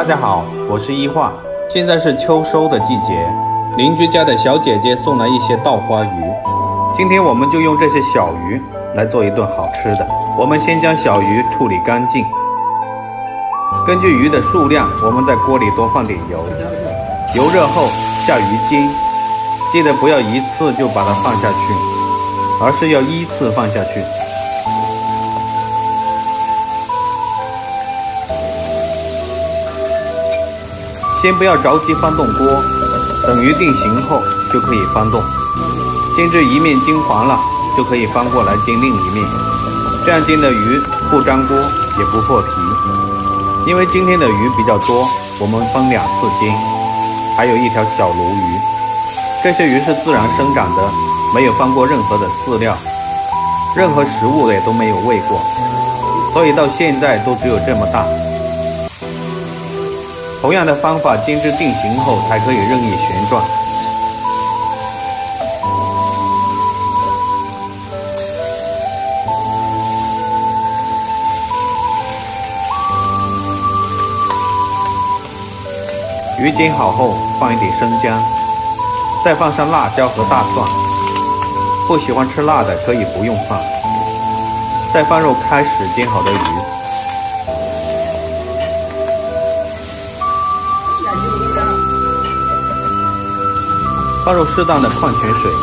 大家好，我是一化。现在是秋收的季节，邻居家的小姐姐送来一些稻花鱼，今天我们就用这些小鱼来做一顿好吃的。我们先将小鱼处理干净，根据鱼的数量，我们在锅里多放点油，油热后下鱼筋，记得不要一次就把它放下去，而是要依次放下去。先不要着急翻动锅，等鱼定型后就可以翻动。煎至一面金黄了，就可以翻过来煎另一面。这样煎的鱼不粘锅也不破皮。因为今天的鱼比较多，我们分2次煎。还有一条小鲈鱼，这些鱼是自然生长的，没有放过任何的饲料，任何食物也都没有喂过，所以到现在都只有这么大。同样的方法煎至定型后才可以任意旋转。鱼煎好后放一点生姜，再放上辣椒和大蒜，不喜欢吃辣的可以不用放。再放入开始煎好的鱼，放入适当的矿泉水，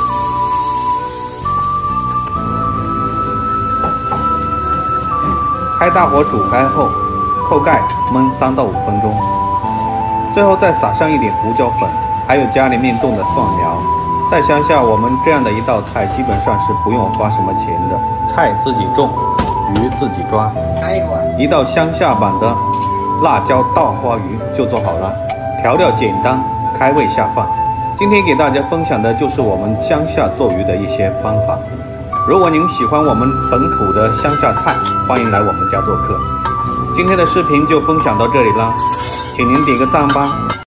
开大火煮开后，扣盖焖3到5分钟，最后再撒上一点胡椒粉，还有家里面种的蒜苗。在乡下，我们这样的一道菜基本上是不用花什么钱的，菜自己种，鱼自己抓，一道乡下版的辣椒稻花鱼就做好了，调料简单，开胃下饭。今天给大家分享的就是我们乡下做鱼的一些方法。如果您喜欢我们本土的乡下菜，欢迎来我们家做客。今天的视频就分享到这里啦，请您点个赞吧。